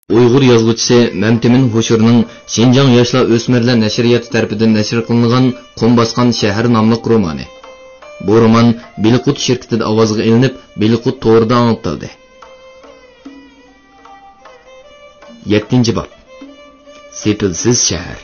Uyg'ur yozuvchisi Mamtimin Hoshurning Xinjiang yoshlar o'smirlar nashriyati tarafidan nashr qilingan Qum bosgan shahar nomli romani. Bu roman Bilqut shirkatida ovozga ilinib, Bilqut to'g'rida anlatildi. 7-bob. Sepilsiz shahar.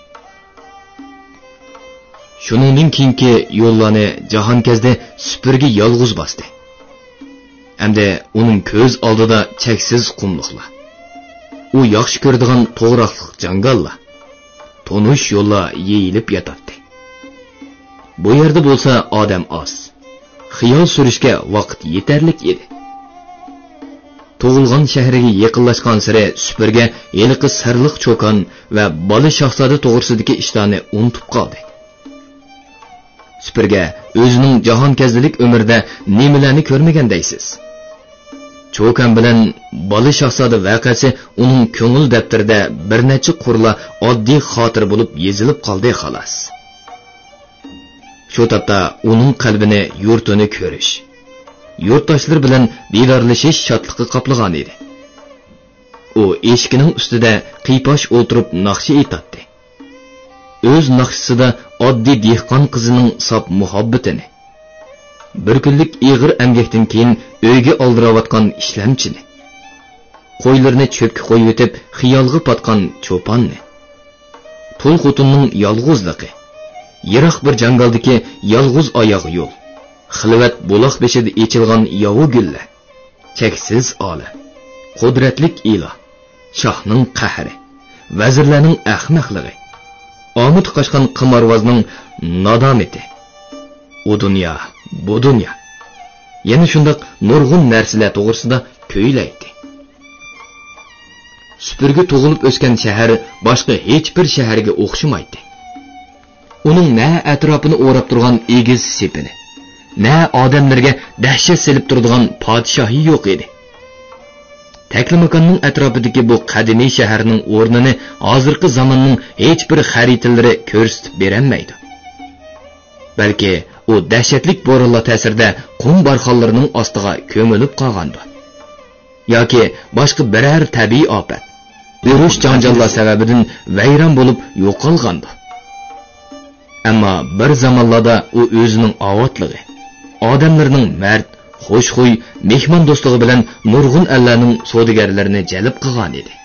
Shuningdan keyingi yo'llarni Jahonkezda supurgi yolg'iz bosdi. Hamda uning ko'z oldida cheksiz qumliqlar. U yaxshi ko'radigan to'g'raqliq jangallar, to'nish yo'llar yeyilib yotadi. Bu yerda bo'lsa odam oz. Xiyol surishga vaqt yetarlik edi. Tug'ilgan shahriga yaqinlashgan sari supurga yiliqi sarliq cho'kon va bola shahzoda to'g'risidagi ishlarni unutib qoldi. Supurga o'zining jahonkezlik umrida nimalarni ko'rmagan deysiz? Cho'kan bilan bola shahzoda voqeasi uning ko'ngil daftarida bir necha qurla oddiy xotir bo'lib yozilib qoldi xolos. Shu topda uning qalbini yurtini ko'rish, yurtdoshlar bilan didorlashish shodligi qoplagan edi. U eshikning ustida qiyposh o'tirib naqsha aytdi. O'z naqshasida oddiy dehqon qizining sof muhabbatini, bir kunlik ig'ir emgakdan keyin uyga oldirayotgan ishlamchini, qo'ylarni cho'pga qo'yib o'tib xiyolga patgan cho'ponni, tul xotinning yolg'izligi, yiroq bir jangaldagi yolg'iz oyoq yo'l, xilvat buloq beshida echilgan yovu gullar, cheksiz ola, qudratlik iloh, shohning qahri, vazirlarning ahmoqligi, omid qochgan qimorvozning nadomati. U dunyo, bu dunyo. Yana shundoq nurg'un narsalar to'g'risida ko'ylaydi. Supurga tug'ilib o'sgan shahar boshqa hech bir shaharga o'xshamaydi. Uning na atrofini o'rab turgan egiz sepini, na odamlarga dahshat selib turadigan podshohi yo'q edi. Taklimakonning atrofidagi bu qadimiy shaharning o'rnini hozirgi zamonning hech bir xaritalari ko'rsatib berolmaydi. Balki u dahshatlik bo'ronlar ta'sirida qum barxonlarining ostiga ko'milib qolgandi. Yoki boshqa biror tabiiy ofat, urush janjallar sababidan vayron bo'lib yo'qolgandi. Ammo bir zamonlarda u o'zining ovotligi, odamlarning mard, xushxuy, mehmon do'stligi bilan nurg'un allarning savdogarlarini jalb qilgan edi.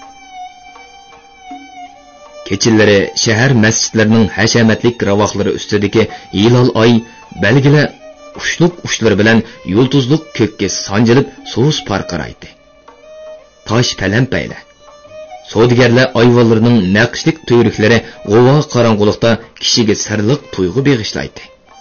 Kechillari shahar masjidlarining hashamatlik ravoqlari ustidagi hilol oy belgilar ushluq ushlar bilan yulduzlik ko'kka sanjilib so'z parqiraydi. Tosh palampaylar, savdogarlar ayvonlarining naqshlik tuyruklari g'uvo qorong'ulikda kishiga sirliq tuyg'u beg'ishlaydi.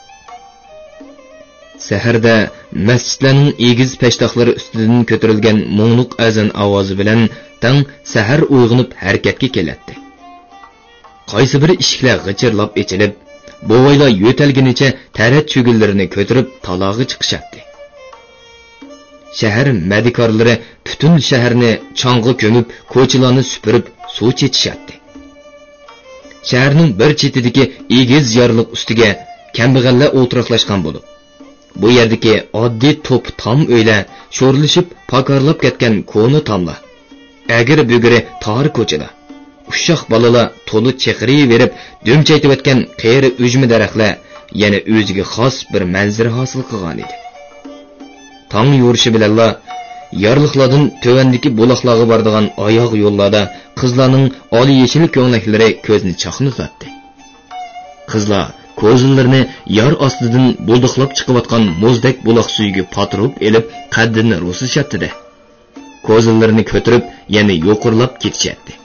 Saharda masjidlarning egiz peshtoqlari ustidan ko'tarilgan mo'ngluq azan ovozi bilan tang sahar uyg'onib harakatga keladi. Qaysi bir eshiklar g'ichirlab echilib, bo'voylar yo'talgunicha tarat cho'gillarini ko'tarib talog'i chiqishadi. Shahar madikorlari butun shaharni chang'i ko'mib, ko'chalarni supurib, suv chechishadi. Shaharning bir chetidagi egiz yorliq ustiga kambag'allar o'tiraqlashgan bo'lib, bu yerdagi oddiy to'p tom uylar sho'rlashib, pakorlab ketgan ko'ni tomlar, agir-bugiri tor ko'chalar, ushoq bolalar to'li chaqiri berib, do'mchaytayotgan qeri ujmi daraxtlar yana o'ziga xos bir manzara hosil qilgan edi. Tong yurishi bilanla yorliqlardan tövandagi buloqlarga boradigan oyoq yo'llarda qizlarning oliy yeshil ko'nglaklari ko'zni chaqnatdi. Qizlar ko'zlarini yor ostidan bulduqlab chiqayotgan muzdek buloq suyiga patirib elib, qaddini rusishatdi. Ko'zlarini ko'tarib, yana yo'qirlab ketishadi.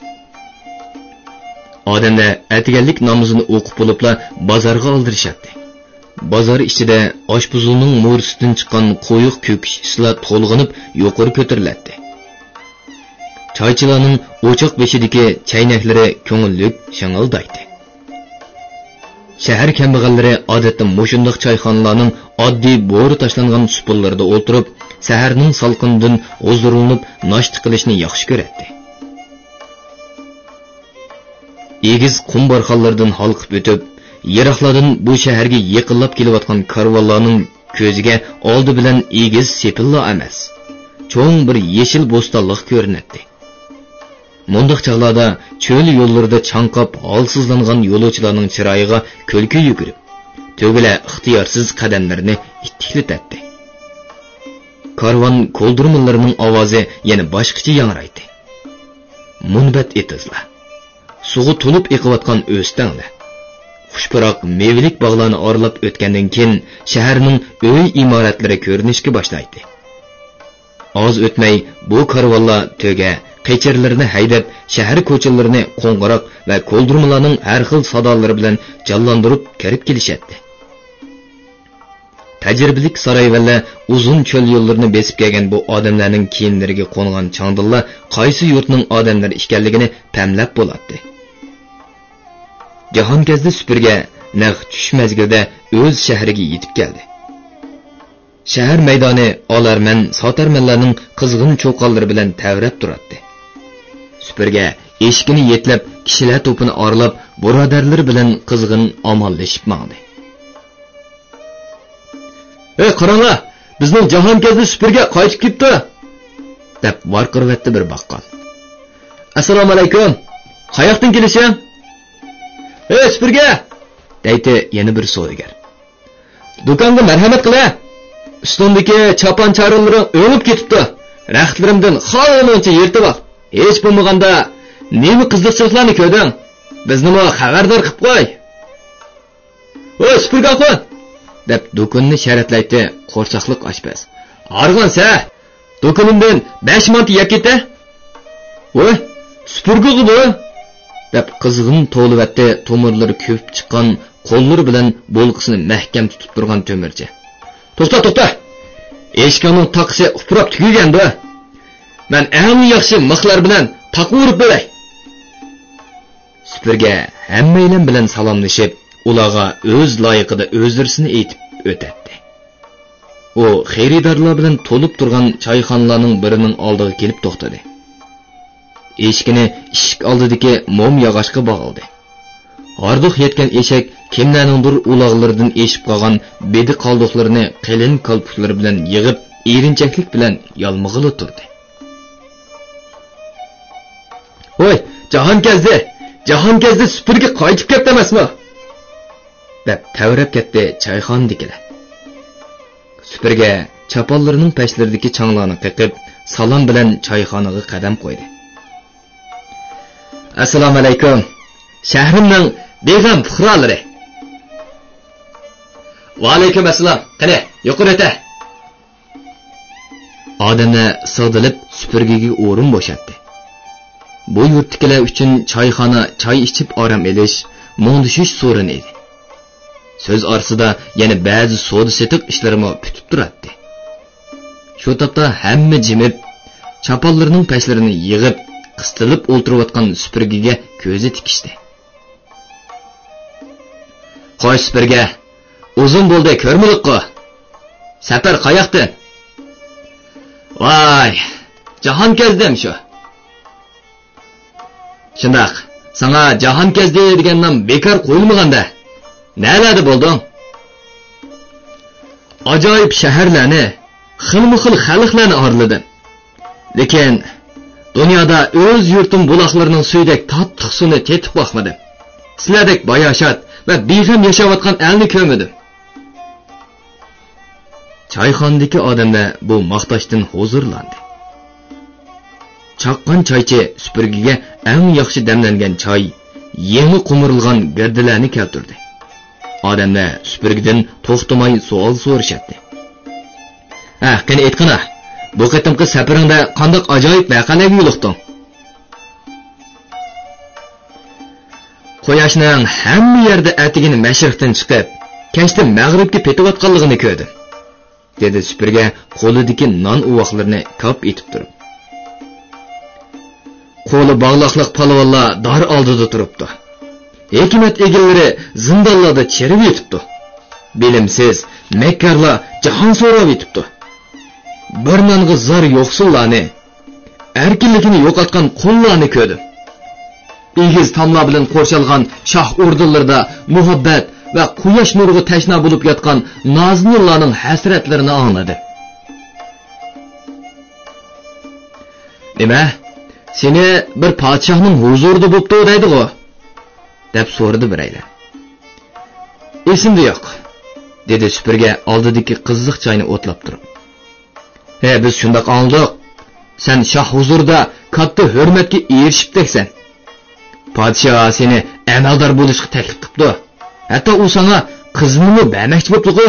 Odamlar atiganlik namozini o'qib bo'libla bozorga oldirishadi. Bozor ichida oshpuzulning mo'risidan chiqqan qo'yiq ko'kish islar to'lg'inib yuqori ko'tariladi. Choychilarning o'choq beshidagi chaynaklari ko'ngillik shang'ildaydi. Shahar kambag'allari odatda mushundoq choyxonalarning oddiy bo'ri tashlangan supullarida o'tirib, saharning salqinidan huzurlanib, noshta qilishni yaxshi ko'radi. Egiz qum barxonlaridan halqib o'tib, yiroqlardan bu shaharga yaqinlab kelayotgan karvonlarning ko'ziga oldi bilan egiz sepillar emas, cho'ng bir yeshil bo'stonliq ko'rinadi. Mundaq chaqlarda cho'l yo'llarida chanqab holsizlangan yo'lovchilarning chiroyiga kulki yugurib, tugila ixtiyorsiz qadamlarini ittiklatdi. Karvon ko'ldirmalarining ovozi yana boshqacha yangraydi. Munbat etizlar. Suvi to'lib eqiyotgan o'stanglar. Xushbiroq mevilik bog'larni oralab o'tgandan keyin shaharning uy imoratlari ko'rinishga boshlaydi. Oz o'tmay bu karvonlar to'ga qechirlarni haydab, shahar ko'chalarini qo'ng'iroq va ko'ldirmalarning har xil sadolari bilan jonlantirib kirib kelishadi. Tajribalik saroyvallar uzun cho'l yo'llarini besib kelgan bu odamlarning kiyimlariga qo'ngan changdillar qaysi yurtning odamlari ekanligini tamlab bo'ladi. Jahongazda supurga naq tush mezgilida o'z shahriga yetib keldi. Shahar maydoni olarman, sotarmanlarning qizg'in cho'qonlari bilan tavrab turadi. Supurga eshikini yetlab, kishilar to'pini oralab, birodarlar bilan qizg'in omonlashib mangdi. "Ey qaranglar, bizning Jahongazda supurga qaytib ketdi" deb varqirvatdi bir baqqol. "Assalomu alaykum. Qayoqdan kelishim?" "Ey supurga" deydi yana bir savdogar. "Do'konga marhamat qila. Ustundagi chopon charillari o'lib ketibdi. Raxtlarimdan xoloncha yirtib ol. Hech bo'lmaganda nima qiziqchiliklarni ko'rding? Bizni xabardor qilib qo'y." "Ey supurga qo'y" deb do'konni sharatlaydi qo'rchoqlik oshpaz. "Arg'onsa, do'konimdan 5 mant yeb keta." "Voy, supurga bu" deb qizg'in to'livatdi to'mirlari ko'p chiqqan qo'llari bilan bo'lqisini mahkam tutib turgan to'mirchi. To'xta. Eshikning taqisi uprab tugilganda. Men eng yaxshi mixlar bilan taqib urib beray. Supurga hammaylar bilan salomlashib, ularga o'z loyiqida o'zlarini aytib o'tadi. U xaridorlar bilan to'lib turgan choyxonalarning birining oldiga kelib to'xtadi. Eshikni eshik oldidagi mom yog'ochga bog'ildi. Orduq yetgan eshak kimlarningdir uloqlaridan eshib qolgan bedi qoldiqlarini qalin qalpuqlari bilan yig'ib, erinchaklik bilan yalmig'ili turdi. "Voy, Jahongazda supurga qaytib ketdi emasmi?" deb tavrab ketdi choyxonadagilar. Supurga chaponlarining pashlaridagi changlarni qiqib, salom bilan choyxonaga qadam qo'ydi. "Assalomu alaykum. Shahrimning beg'am fuqarolari." "Va alaykum assalom. Qani, yuqori o'ta." Odamlar sig'dilib supurgiga o'rin bo'shatdi. Bu yurtdagilar uchun choyxona choy ichib orom elish, mundishish so'rin edi. Söz arsida yana ba'zi savdo setiq ishlarimi putib turadi. Shu topda hamma jimib, chaponlarning pashlarini yig'ib, qistilib o'ltirayotgan supurgiga ko'zi tikishdi. "Qo'y supurga, uzun bo'ldi ko'rmilik-ku. Safar qayoqdan?" "Voy, Jahongazdan shu." "Shundoq, sana Jahongazda degan nom bekor qo'yilmaganda, nalada bo'lding?" "Ajoyib shaharlarni, xilma-xil xalqlarni orladim. Lekin dunyoda o'z yurtim buloqlarining suyidek tattiq suvni tetib boqmadim. Sizlardek bayoshat va beg'am yashayotgan elni ko'rmadim." Choyxonadagi odamlar bu maqtashdan huzurlandi. Chaqqan choychi supurgiga eng yaxshi damlangan choy, yangi qumurilgan girdilarni keltirdi. Odamlar supurgidan to'xtamay savol so'rashadi. Qani aytqina, bu qatimqi safaringda qanday ajoyib voqealarga yo'liqding?" "Quyoshning hamma yerda atigini mashriqdan chiqib, kechda mag'ribga petayotganligini ko'rdim", dedi supurga qo'lidagi non uvoqlarini kop etib turib. Qo'li bog'liqliq palvonlar dar oldida turibdi. Hikmat egillari zindonlarda cherib yotibdi. Bilimsiz makkarlar jahon so'rab yotibdi. Bir nonga zar yo'qsullarni, erkinligini yo'qotgan qullarni ko'rdim. Egiz tomlar bilan qo'rshalgan shoh o'rdinlarda muhabbat va quyosh nuriga tashna bo'lib yotgan nozinlarning hasratlarini angladim. "Nima? seni bir podshohning huzurida bo'pti deydi-ku, deb so'radi biraylar. Esimda yo'q, dedi supurga oldidagi qiziq choyni o'tlab turib. Biz shundoq anladik. Sen shoh huzurida katta hurmatga erishibdeksan. Podshoh seni amaldor bo'lishga taklif qilibdi. Hatto u sana qizini bermoqchi bo'libdi-ku.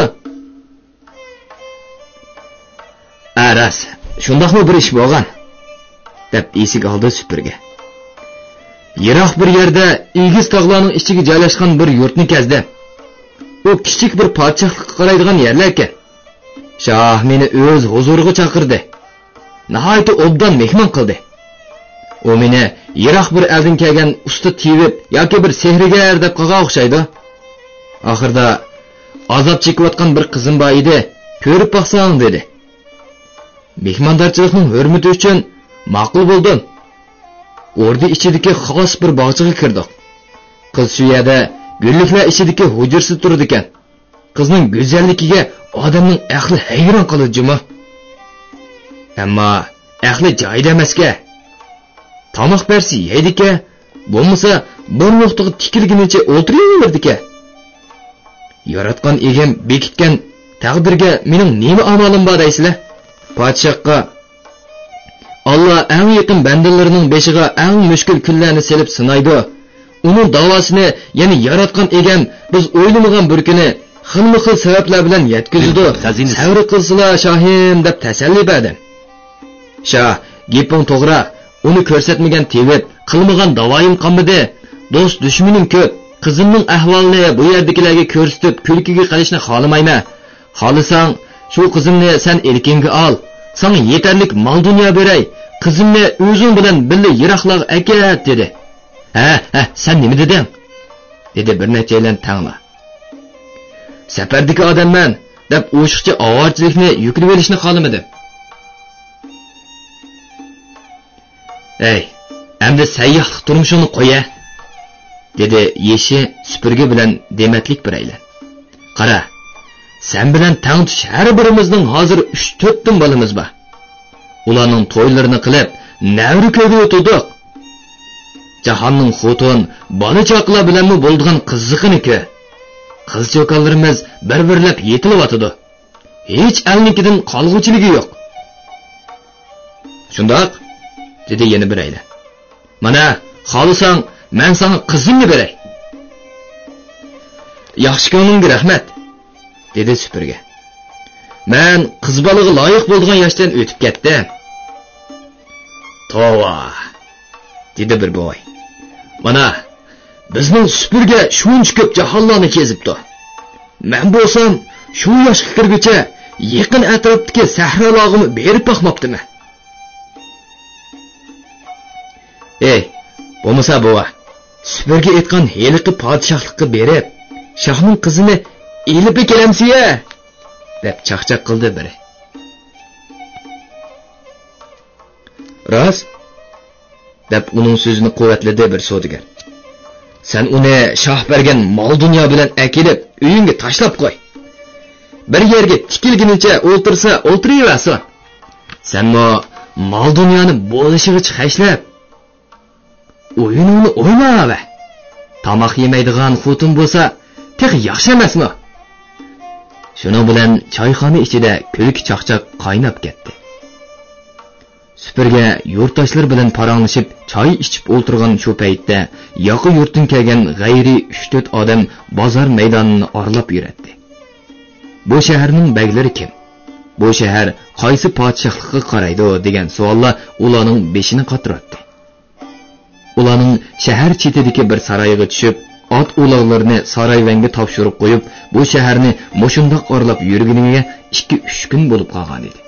Aras, shundoqmi bir ish bo'lgan? deb esik oldi supurga. Yiroq bir yerda egiz tog'larning ichiga joylashgan bir yurtni kezdi. U kichik bir podshohlikka qaraydigan yerlar ekan. Shoh meni o'z huzuriga chaqirdi. Nihoyat obdan mehmon qildi. U meni yiroq bir eldan kelgan usta tevib yoki bir sehrigar deb qolgan o'xshaydi. Oxirda azob chekayotgan bir qizim bor edi, ko'rib boqsang dedi. Mehmondorchilikning hurmati uchun ma'qul bo'ldim. O'rda ichidagi xos bir bog'chaga kirdik. Qiz shu yerda gulliklar ichidagi hujrasi turdi ekan. Qizning go'zalligiga odamning aqli hayron qoladi-juma. Ammo aqli joyida emasga. Tomoq bersi yeydi-ka, bo'lmasa bir nuqtaga tikilgunicha o'tiraverdi-ka. Yaratgan egam bekitgan taqdirga mening nima amalim bor deysizlar? Podshohga Allah eng yaqin bandalarining beshiga eng mushkul kunlarni selib sinaydi. Uning davosini, ya'ni yaratgan egam biz o'ylamagan bir kuni xilma-xil sabablar bilan yetkazdi. Sabr qilsizlar shohim deb tasalli berdi. Shoh, gaping to'g'ri. Uni ko'rsatmagan tevib, qilmagan davoyim qolmadi. Do'st dushmanim ko'p. Qizimning ahvolini bu yerdagilarga ko'rsatib, kulkiga qilishni xohlamayman. Xohlasang, shu qizimni sen elkingga ol. Sana yetarlik mal dunyo beray. Qizimni o'zing bilan birga yiroqlar akat dedi. Sen nima deding? dedi bir nechalan tangla. Safardagi odamman deb o'shiqcha ovorchilikni yuklab olishni xohlamadim. Endi sayyohlik turmushini qo'ya, dedi yeshi supurgi bilan dematlik biraylar. Qara, sen bilan tang tush har birimizning hozir 3-4 tun bolamiz bor. Ularning to'ylarini qilib, navri ko'yga o'tdik. Jahonning xotun, bola chaqlar bilanmi bo'ldigan qiziqini-ku. Qiz-cho'qonlarimiz bir-birlab yetilyotdi. Hech alnikidan qolg'uchiligi yo'q. Shundoq, dedi yana biraylar. Mana, xohlasang, men sana qizimni beray. Yaxshi ko'nglimga rahmat, dedi supurga. Men qiz bolaga loyiq bo'lgan yoshdan o'tib ketdim. Tova, dedi bir boy. Mana, bizning supurga shuncha ko'p jahonlarni kezibdi. Men bo'lsam, shu yoshga kirguncha yaqin atrofdagi sahrolog'imni berib boqmabdiman. Bo'lmasa bova, supurga aytgan heliqi podshohlikka berib, shohning qizini elib kelamsiya, deb chaqchaq qildi biri. Rost, deb uning so'zini quvvatladi bir savdogar. Sen uni shoh bergan mol dunyo bilan akilib, uyingga tashlab qo'y. Bir yerga tikilgunicha o'ltirsa, o'tiraversin. Sen mol dunyoni bo'lishiga chiqashlab, o'yinini o'ynama. Tomoq yemaydigan xotin bo'lsa, tek yaxshi emasmi? Shuning bilan choyxona ichida kulk chaqchaq qaynab ketdi. Supurga yurtdoshlar bilan paranglashib choy ichib o'tirgan shu paytda yoqi yurtdan kelgan g'ayri 3-4 odam bozor maydonini orlab yuradi. Bu shaharning baglari kim? Bu shahar qaysi podshohlikka qaraydi degan savollar ularning beshini qotiradi. Ularning shahar chetidagi bir saroyga tushib, ot uloqlarini saroyvanga topshirib qo'yib, bu shaharni moshundoq orlab yurganiga 2-3 kun bo'lib qolgan edi.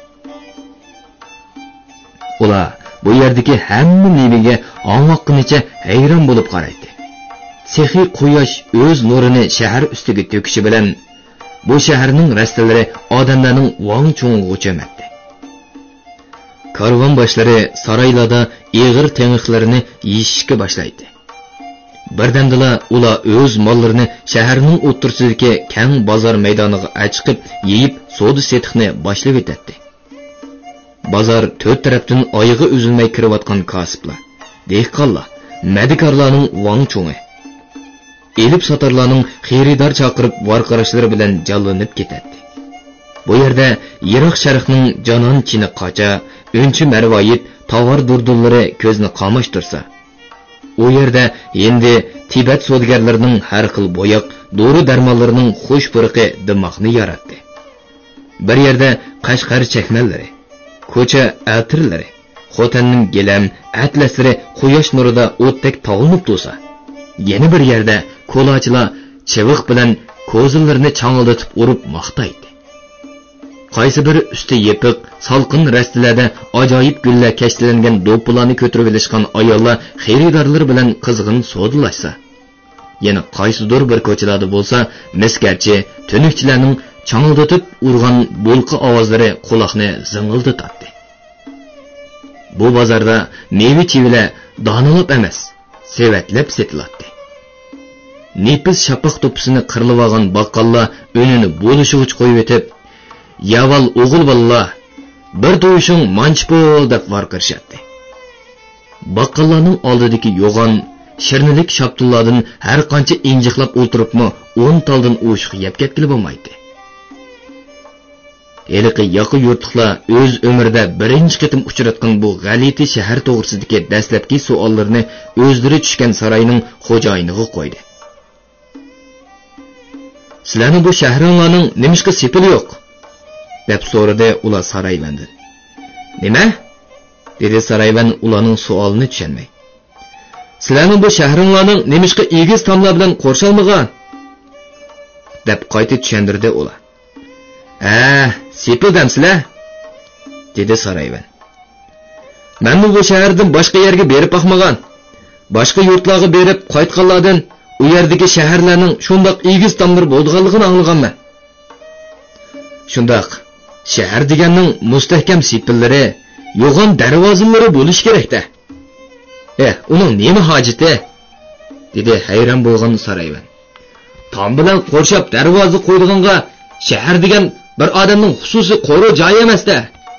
Ular bu yerdagi hamma nemiga onvoqqinicha hayron bo'lib qaraydi. Sehiy quyosh o'z nurini shahar ustiga to'kishi bilan bu shaharning rastalari odamlarning voң-cho'ng'iga cho'madi. Karvon boshlari saroylarda eg'ir teng'iqlarini yeyishga boshlaydi. Birdamdala ular o'z mollarini shaharning o'ttirsidagi keng bozor maydoniga chiqib, yeyib, savdo-setiqni boshlab o'tadi. Bozor 4 tarafdan oyog'i uzilmay kirayotgan kasblar, dehqonlar, madikorlarning vang cho'ngi. Elib satarlarning xaridor chaqirib varqarashlari bilan jallanib ketadi. Bu yerda Iroq sharqning jonon chini qacha, o'nchi marvoyit tovar durdullari ko'zni qamashtirsa, u yerda endi Tibet savdogarlarining har xil bo'yoq, dori darmonlarining xush purqi dimoqni yaratdi. Bir yerda Qashqar chakmallari, ko'cha atirlari, xotanning gilam, atlaslari quyosh nurida o'tdek tog'ilib tursa, yana bir yerda ko'lachilar chiviq bilan ko'zlarini changildatib urib maqtaydi. Qaysi bir usti yepiq, salqin rastalarda ajoyib gullar kashlangan do'ppilarni ko'tarib olishgan ayollar xaridorlar bilan qizg'in so'dlashsa, yana qaysidir bir ko'chalarda bo'lsa, miskarchi, tunukchilarning changildatib urgan bo'lqi ovozlari quloqni zing'ildatadi. Bu bozorda meva-chevalar donalab emas, sevatlab setiladi. Nepis shapaq to'pisini qirilib olgan baqqallar o'nini bo'lishuvchi qo'yib etib, "Yaval o'g'il balla, bir to'yishing manchpol" deb varqirishadi. Baqqallarning oldidagi yo'g'on, shirnilik shaptullardan har qancha injiqlab o'tiribmi, 10 taldan o'shiq yeb ketgili bo'lmaydi. Eliqi yaqi yurtliqlar o'z umrida birinchi qitim uchratgan bu g'alati shahar to'g'risidagi dastlabki savollarni o'zlari tushgan saroyning xo'jayiniga qo'ydi. "Sizlarning bu shahringlarning nimishqa sepili yo'q?" deb so'radi ular Sarayvandan. "Nima?" dedi Sarayvan ularning savolini tushunmay. "Sizlarning bu shahringlarning nimishqa egiz tomlar bilan qo'rshalmagan?" deb qayta tushundirdi ular. Sepildamsizlar?" dedi Sarayvan. "Men bu shahardan boshqa yerga berib boqmagan. Boshqa yurtlarga berib qaytganlardan u yerdagi shaharlarning shundoq egiz tomlar bo'lganligini anglaganman. Shundoq, shahar deganning mustahkam sepillari, yo'g'on darvozalari bo'lish kerak-da. Uning nima hojati?" dedi hayron bo'lgan Sarayvan. "Tom bilan qo'rshab darvoza qo'ydiganga shahar degan bir odamning xususiy qo'ri joyi emas-da.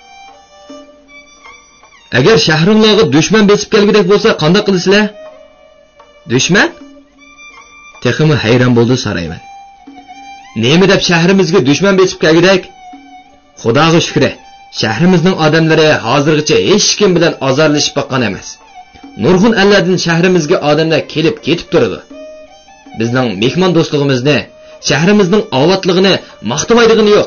Agar shahringlarga dushman besib kelgudek bo'lsa, qanday qilasizlar?" "Dushman?" Texmi hayron bo'ldi Sarayvan. "Nima deb shahrimizga dushman besib kelgudek? Xudoga shukr, shahrimizning odamlari hozirgacha hech kim bilan azorlashib boqqan emas. Nurg'un alladin shahrimizga odamlar kelib ketib turadi. Bizning mehmon do'stligimizni, shahrimizning ovatligini maqtamaydigani yo'q.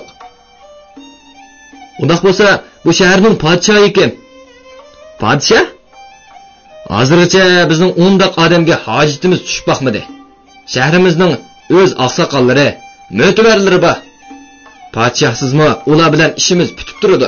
Undaq bo'lsa, bu shaharning podshohi kim?" "Podshoh? Hozirgacha bizning 10 odamga hojatimiz tushib boqmadi. Shahrimizning o'z oqsoqollari, mo'tabarlari bor. Podshohsizmi ular bilan ishimiz bitib turadi.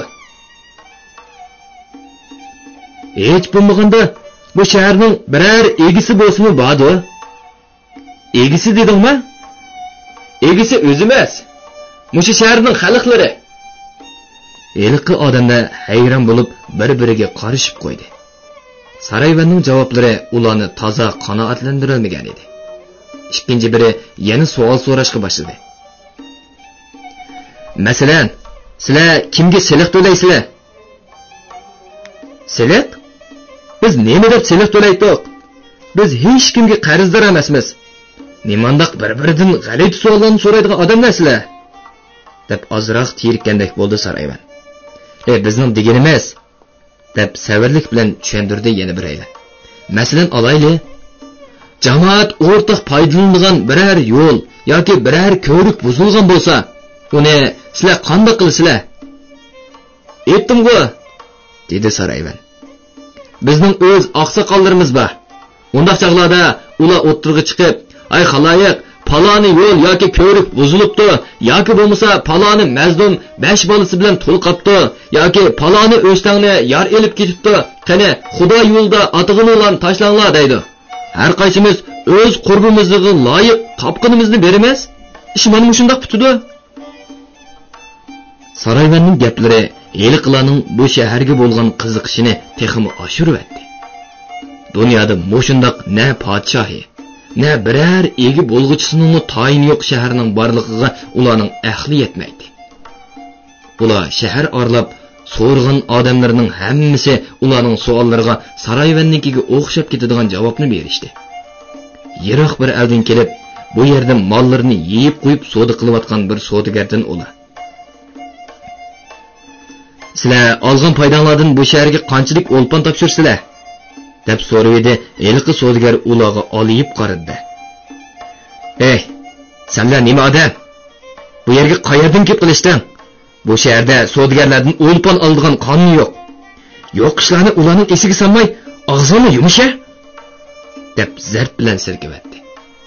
Hech bo'lmaganda bu shaharning biror egisi bo'lsa-mu bordi?" "Egisi dedingmi?" "Egisi o'zi emas. Mushu shaharning xalqlari." Eliqi odamlar hayron bo'lib bir-biriga qarashib qo'ydi. Sarayvanning javoblari ularni toza qanoatlantirolmagan edi. Ikkinchi biri yana savol so'rashga boshladi. "Masalan, sizlar kimga soliq to'laysizlar?" "Soliq? Biz nima deb soliq to'laydik? Biz hech kimga qarzdor emasmiz. Nimandaq bir-biridan g'alati savollarni so'raydigan odamlar sizlar?" deb ozroq tiyirgandek bo'ldi Sarayvan. "Bizning deganimiz" deb savarlik bilan tushundirdi yana biraylar. "Masalan, olayli, jamoat o'rtaq foydalanadigan biror yo'l yoki biror ko'rik buzilgan bo'lsa, uni sizlar qanday qilasizlar?" "Aytdim-ku", dedi Sarayvan. "Bizning o'z oqsoqollarimiz bor. Undaq chaqlarda ular o'ttirg'i chiqib, "Ay xaloyiq, paloni yo'l yoki ko'rik buzilibdi, yoki bo'lmasa paloni mazlum 5 bolasi bilan to'l qapti, yoki paloni o'stangni yar elib ketibdi. Qani Xudo yo'lda atig'ini tashlanglar" deydi. Har qaysimiz o'z qurbimizga loyiq qopqinimizni beramiz. Ish mana shundoq bitadi. Sarayvanning gaplari Eliqlarning bu shaharga bo'lgan qiziqishini texmi oshiribdi. Dunyoda mo'shundoq na podshohi, na biror egi bo'lg'uchisining tayini yo'q shaharning borligiga ularning ahli yetmaydi. Ular shahar orlab so'rg'in odamlarning hammasi ularning savollariga Sarayevannikiga o'xshab ketadigan javobni berishdi. Yiroq bir eldan kelib, bu yerda mollarini yeyib qo'yib savdo qilayotgan bir savdogardan ular. Sizlar olgan foydanglardan bu shaharga qanchalik o'lpon topshirsizlar? deb so'raydi eliqi savdogar ularga olib qaradi. Ey, senlar nima odam? Bu yerga qayerdan kelib qilishding? Bu shaharda savdogarlardan o'lpon oladigan qonun yo'q. Yo'q ishlarni ularning esiga solmay, og'zini yumisha deb zarb bilan silkivatdi.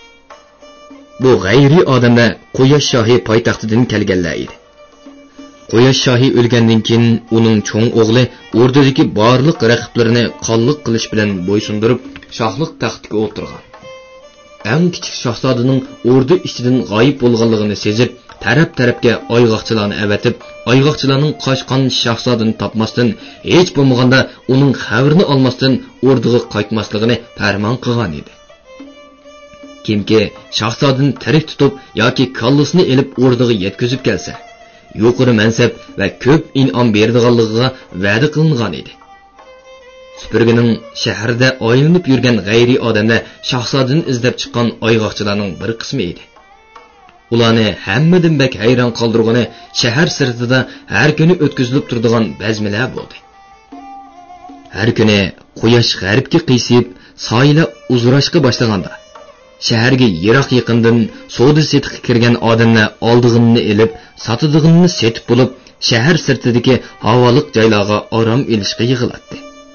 Bu g'ayri odamlar Quyosh shohi poytaxtidan kelganlar edi. Quyosh shohi o'lgandan keyin uning cho'ng o'g'li o'rdadagi barliq raqiblarini qonliq qilish bilan bo'ysundirib, shohlik taxtiga o'tirgan. Eng kichik shahzodaning o'rda ichidan g'oyib bo'lganligini sezib, taraf-tarafga oyg'oqchilarni avatib, oyg'oqchilarning qochqon shahzodani topmasdan, hech bo'lmaganda uning xabarini olmasdan o'rdaga qaytmasligini farmon qilgan edi. Kimki shahzodani tirik tutib yoki kallasini elib o'rdaga yetkazib kelsa, yuqori mansab va ko'p in'om beradiganligiga va'da qilingan edi. Supurgining shaharda oylanib yurgan g'ayri odamlar shahzodani izlab chiqqan oyg'oqchilarning bir qismi edi. Ularni hammadan bak hayron qoldirgani shahar sirtida har kuni o'tkazilib turadigan bazmilar bo'ldi. Har kuni quyosh g'arbga qiyshib, soyla uzrashga boshlaganda, shaharga yiroq yaqindan savdo setiqqa kirgan odamlar oldig'inni elib, sotidig'inni setib bo'lib, shahar sirtidagi havoliq joylarga orom elishga yig'iladi.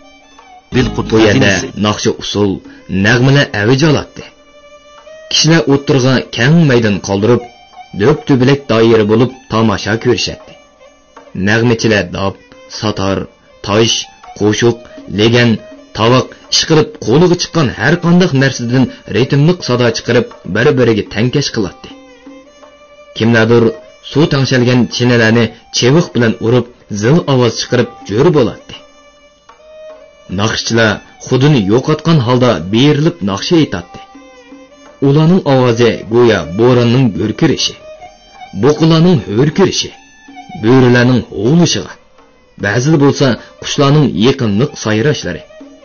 Bu yerda naqsha usul, nag'malar avj oladi. Kishilar o'tirgan keng maydon qoldirib, do'p-to'bilak doira bo'lib tomosha ko'rishadi. Nag'machilar dop, sator, tosh, qo'shiq, legan, tovoq ishqilib qo'liga chiqqan har qanday narsadan ritmlik sado chiqarib, bir-biriga tankash qiladi. Kimlardir suv tangshalgan chinalarni cheviq bilan urib, zil ovoz chiqarib jo'r bo'ladi. Naqshchilar xudini yo'qotgan holda berilib naqsha aytadi. Ularning ovozi go'yo bo'ronning gurkirishi, boqulaning hurkirishi, bo'rilarning hovlishiga, ba'zida bo'lsa qushlarning yaqinliq sayrashlari,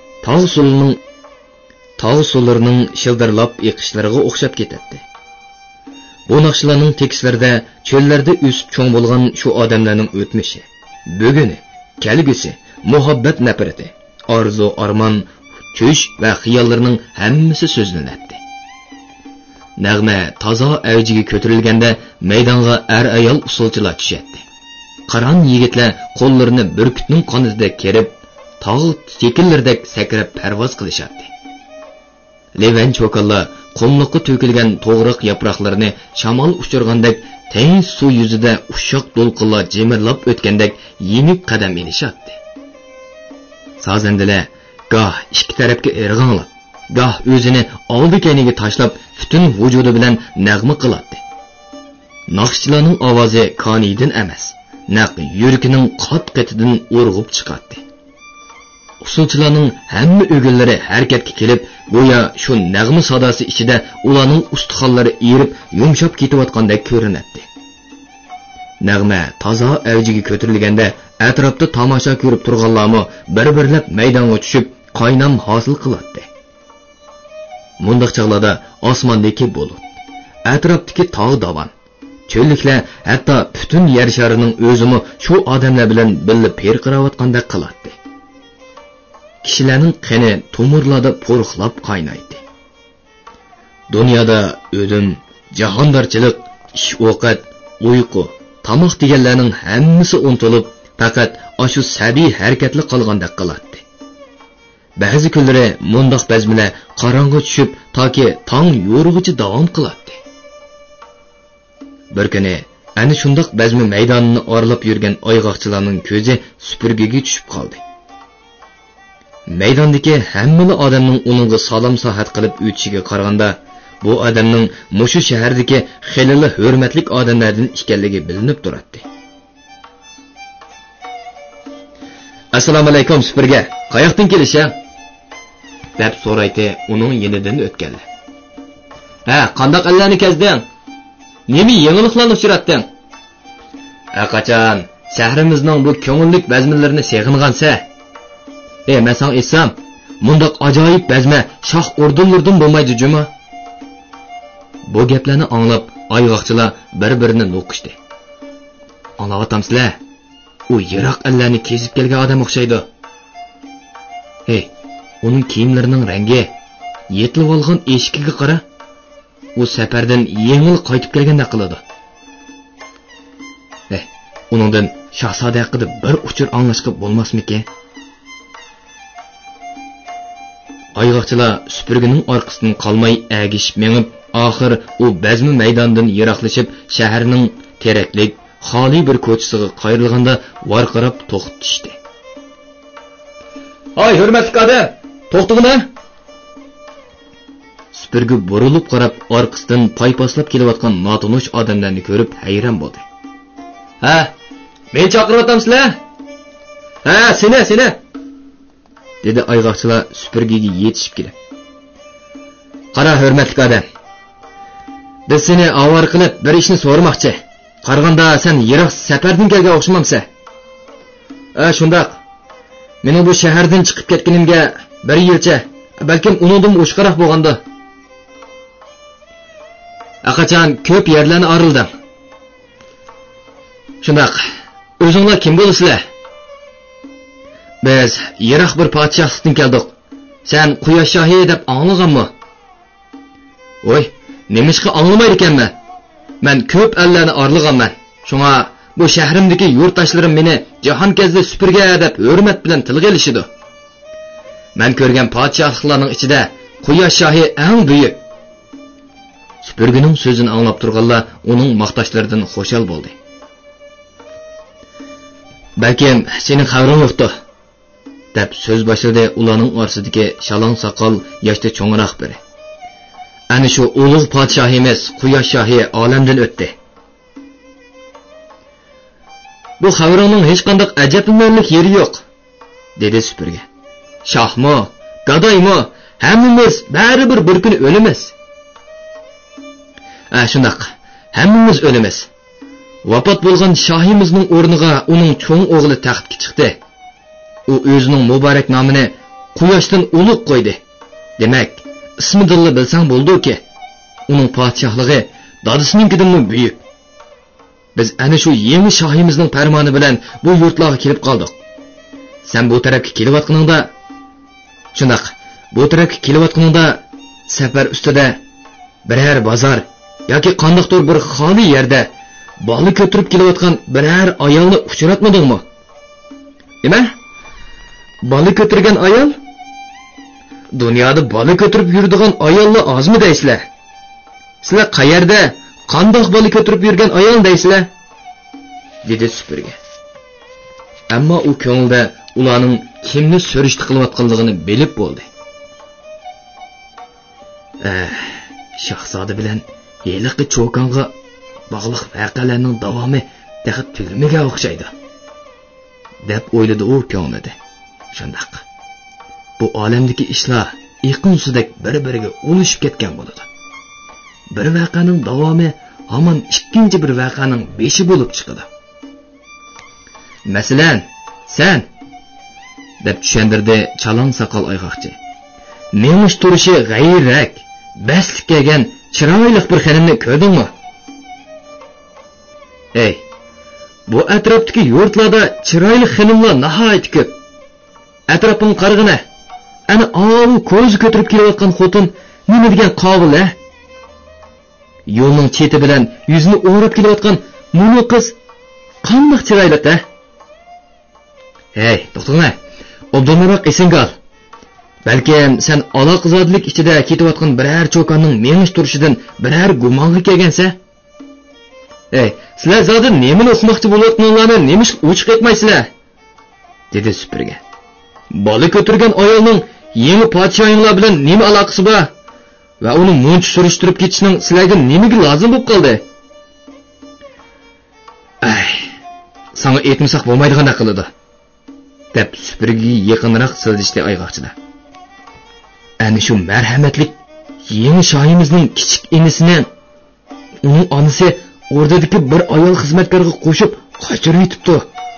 tog' suvlarining shildirlab eqishlariga o'xshab ketadi. Bu naqshlarning tekstlarida cho'llarda o'sib cho'ng bo'lgan shu odamlarning o'tmishi, buguni, kelgusi, muhabbat nafrati, orzu, armon, tush va xiyollarning hammasi so'zlanadi. Nag'ma toza avjiga ko'tarilganda maydonga ayol usulchilar tushadi. Qaron yigitlar qo'llarini burkutning qonida kerib, tog' tekillardek sakrab parvoz qilishadi. Levan cho'konlar qumliqqa to'kilgan to'g'riq yaproqlarini shamol uchirgandek teng suv yuzida ushoq to'lqinlar jimirlab o'tgandek yengil qadam ilishadi. Sazandilar goh ikki tarafga irg'anlab, goh o'zini oldi kaniga tashlab butun vujudi bilan nag'ma qiladi. Naqshchilarning ovozi qoniydan emas, naq yuragining qat-qatidan urg'ib chiqadi. Usulchilarning hamma o'g'illari harakatga kelib, go'yo shu nag'ma sadosi ichida ularning ustixonlari erib, yumshab ketayotgandek ko'rinadi. Nag'ma toza avjiga ko'tarilganda atrofda tomosha ko'rib turganlarmi bir-birlab maydonga tushib, qaynam hosil qiladi. Mundaq chog'larda osmondagi bulut, atrofdagi tog' davon, cho'lliklar, hatto butun yer sharining o'zimi shu odamlar bilan birga perqiravotgandek qiladi. Kishilarning qani tomirlarda po'rxlab qaynaydi. Dunyoda o'lim, jahondarchilik, ish-o'qat, uyqu, tamoq deganlarning hammasi unutilib, faqat shu sabiy harakatli qolgandek qiladi. Ba'zi kunlari mundoq bazmilar qorong'i tushib, toki tong yo'rg'icha davom qiladi. Bir kuni ana shundoq bazmi maydonini orlab yurgan oyg'oqchilarning ko'zi supurgiga tushib qoldi. Maydondagi hamma odamning uningga salom sahat qilib o'tishiga qaraganda, bu odamning mushu shahardagi xilli hurmatli odamlardan ekanligi bilinib turadi. Assalomu alaykum supurga. Qayoqdan kelishing? deb so'raydi uning yenidan o'tganlar. Ha, qandoq allarni kezding? Nima yangiliklarni uchratding? Qachon shahrimizning bu ko'ngillik bazmalarini seg'ingansa, men sana aytsam, mundaq ajoyib bazma shoh o'rdinlardan bo'lmaydi juma. Bu gaplarni anglab, ayg'oqchilar bir-birini no'qishdi. Anlayotamsizlar? U yiroq allarni kezib kelgan odam o'xshaydi. Uning kiyimlarining rangi, yetilib olgan eshigiga qara. U safardan yengil qaytib kelganda qiladi. Uningdan shahzoda haqida bir uchur anglashqa bo'lmasmikin? Ayg'oqchilar supurgining orqasidan qolmay agishib menib, oxir u bazmi maydondan yiroqlashib, shaharning teraklik, xoli bir ko'chasiga qayrilganda varqirab to'xtishdi. "Ay, hurmatli odam, to'xtag'ina!" Supurgi burilib qarab, orqasidan paypaslab kelayotgan notunush odamlarni ko'rib hayron bo'ldi. "Ha, men chaqiryapsizlar?" "Ha, seni." dedi ayg'oqchilar supurgiga yetishib kelib. "Qara, hurmatli odam. Biz seni avvar qilib bir ishni so'ramoqchi. Qaraganda sen yiroq safardan kelgan o'xshamamsan." "Shundaq. Mening bu shahardan chiqib ketganimga 1 yilcha, balkim uningdan o'shqaroq bo'lganda. Aqachon ko'p yerlarni arildim. Shundaq. O'zinglar kim bo'lasizlar?" "Biz yiroq bir podshohlikdan keldik. Sen Quyosh shohi deb anglaganmi?" "Voy, nemishqa anglamaydi ekanman? Men ko'p allarni arlaganman. Shunga bu shahrimdagi yurtdoshlarim meni jahon kezdi supurga deb hurmat bilan tilga olishidi. Men ko'rgan podshohliklarning ichida Quyosh shohi eng buyuk." Supurgining so'zini anglab turganlar uning maqtashlaridan xo'shal bo'ldi. "Balkim sening xabaring yo'qdir," deb so'z boshladi ularning orasidagi shalon soqol yoshda cho'ngroq biri. "Ana shu ulug' podshohimiz Quyosh shohi olamdan o'tdi." "Bu xabaringning hech qanday ajablanarlik yeri yo'q," dedi supurgi. "Shohmi, gadoymi, hammamiz baribir bir kun o'lamiz." "Shundaq, hammamiz o'lamiz. Vafot bo'lgan shohimizning o'rniga uning cho'ng o'g'li taxtga chiqdi. U o'zining muborak nomini Quyoshdan ulug' qo'ydi. Demak, ismidilla bilsang bo'ldi-ki, uning podshohligi dadasininkidan buyuk. Biz ana shu yangi shohimizning farmoni bilan bu yurtlarga kelib qoldik. Sen bu tarafga kelayotganingda, shundaq, bu tarafga kelayotganingda safar ustida biror bozor yoki qandoqdir bir xoli yerda bola ko'tirib kelayotgan biror ayolni uchratmadingmi?" "Nima? Bola ko'tirgan ayol? Dunyoda bola ko'tirib yuradigan ayollar ozmi deysizlar? Sizlar qayerda, qandoq bola ko'tirib yurgan ayol deysizlar?" dedi supurgi. Ammo u ko'ngilda ularning kimni so'rishti qilayotganligini bilib bo'ldi. Shahzoda bilan yeliqi cho'konga bog'liq voqealarning davomi taxit tugmaga o'xshaydi, deb o'yladi u ko'nglida. Shundaq. Bu olamdagi ishlar iqin sudek bir-biriga ulashib ketgan bo'ladi. Bir voqeaning davomi hamon ikkinchi bir voqeaning beshi bo'lib chiqadi. "Masalan, sen," deb tushundirdi chalon soqol ayg'oqchi. "Nemish turishi g'ayrak, baslik kelgan chiroyli bir xonimni ko'rdingmi?" Bu atrofdagi yurtlarda chiroyli xonimlar nihoyat ko'p. Atrofing qarag'ina. Ana ovu ko'z ko'tirib kelayotgan xotin nima degan qobil-a? Yo'lning cheti bilan yuzini o'rab kelayotgan munu qiz qanday chiroyli-a? To'xtanglar. Obdonroq esingga ol. Balkim sen aloqazodlik ichida ketayotgan biror cho'konning menish turishidan biror gumonga kelgansa? Sizlar zodi nemani o'qimoqchi bo'layotganlarni nemish o'chiq etmaysizlar? dedi supurgi. Bola ko'tirgan ayolning yangi podshohinglar bilan nima aloqasi bor? Va uni munch surishtirib ketishning sizlarga nimaga lozim bo'lib qoldi? Sana aytmasak bo'lmaydigandek qiladi, deb supurgiga yaqinroq siljishdi ayg'oqchilar. Ana shu marhamatlik yangi shohimizning kichik inisini uning onasi o'rdadagi bir ayol xizmatkorga qo'shib qochirib yetibdi.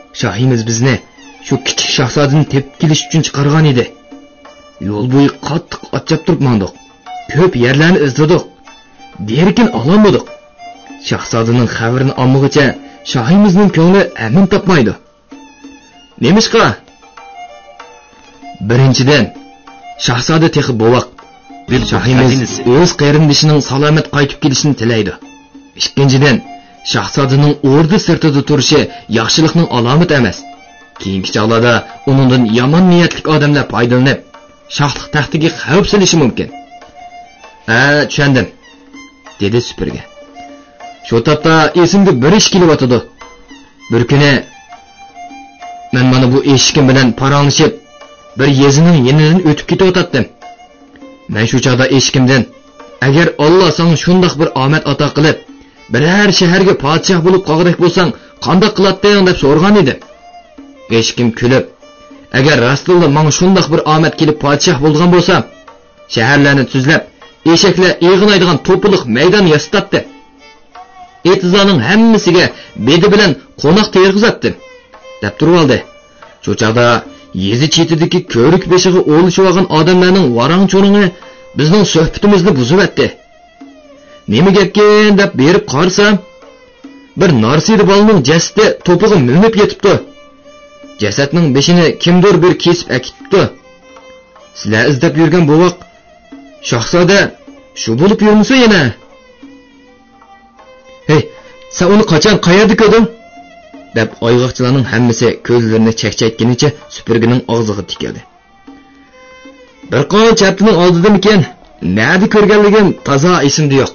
Shohimiz bizni shu kichik shahzodani tepib kelish uchun chiqargan edi. Yo'l bo'yi qattiq otchab turib mandiq. Ko'p yerlarni izladik. Derkin olamadik. Shahzodaning xabarini olmag'icha shohimizning ko'ngli amin topmaydi. Nemishqa? Birinchidan, shahzoda texi bovoq. Shohimiz o'z qarindishining salomat qaytib kelishini tilaydi. Ikkinchidan, shahzodaning o'rda sirtida turishi yaxshilikning alomati emas. Keyingi chog'larda uningdan yomon niyatli odamlar foydalanib, shohlik taxtiga xavf solishi mumkin. Tushundim, dedi supurgi. Shu topda esimga bir ish kelyotdi. Bir kuni men mana bu eshkim bilan paranglashib, bir yezining yenidan o'tib ketayotdim. Men shu chog'da eshkimdan, agar Alloh senga shundoq bir omad ato qilib, biror shaharga podshoh bo'lib qolg'dak bo'lsang, qanday qilatding deb so'rgan edi. Eshkim kulib, agar rasululloh menga shundoq bir omad kelib podshoh bo'lgan bo'lsa, shaharlarni tuzlab, eshaklar eg'inaydigan to'piq maydon yastatdi. Etizoning hammasiga bedi bilan qo'noq terg'izatdi, deb turib oldi. Shu chog'da yezi chetidagi ko'rik beshiga o'lishib olgan odamlarning varang-cho'ringi bizning suhbatimizni buzib etdi. Nima gapken deb berib qarsam, bir narsidi bolaning jasadi to'pig'i milinib yetibdi. Jasadning beshini kimdir bir kesib akitibdi. Sizlar izlab yurgan bovoq shahzoda shu bo'lib yurmasa yana? Hey, sen uni qachon qayerda ko'rding? deb oyg'oqchilarning hammasi ko'zlarini chaqchaytganicha supurgining og'ziga tikildi. Bir qancha haftaning oldidamikan, nada ko'rganligim toza esimda yo'q.